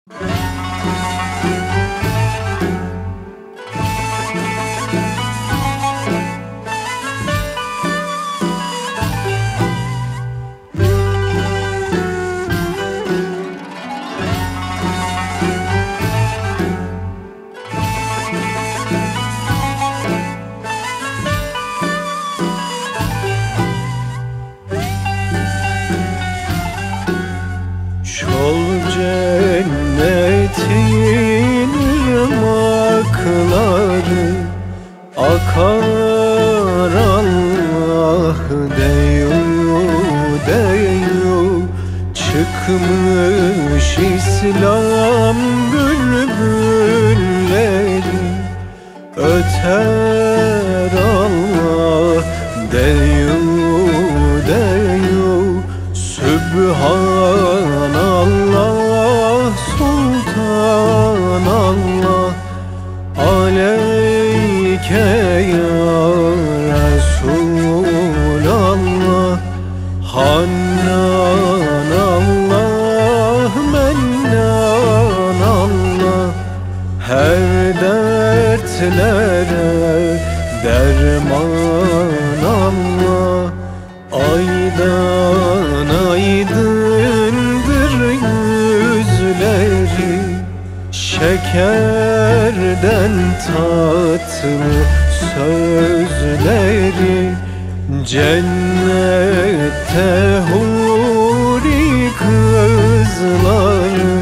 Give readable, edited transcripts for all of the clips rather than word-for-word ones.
Çol cennetin ırmakları akar Allah deyu deyu. Çıkmış İslam bülbülleri öter Allah deyu deyu. Sübhanallah, Sultanallah aleyke ya Resulallah. Hannanallah, Mennanallah, her dertlere derman Allah. Aydan aydındır yüzleri, şekerden tatlı sözleri. Cennette huri kızları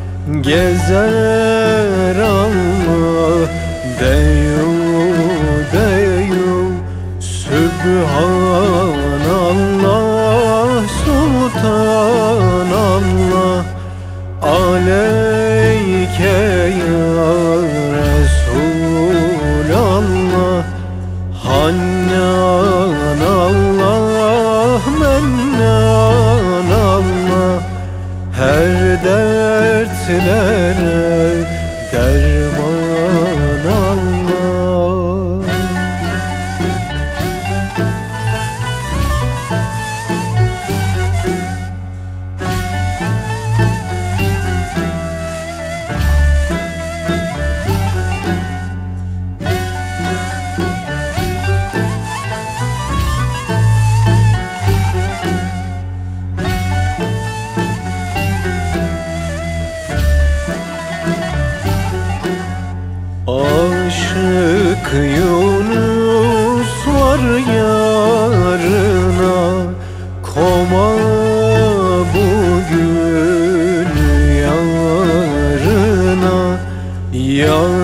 gezer Allah deyu deyu. Sübhanallah, Sultanallah aleyke ya Resulallah. Hannanallah, Mennanallah, her dertlere derman Allah. Aşık Yunus var yarına, koma bugün yarına. Ya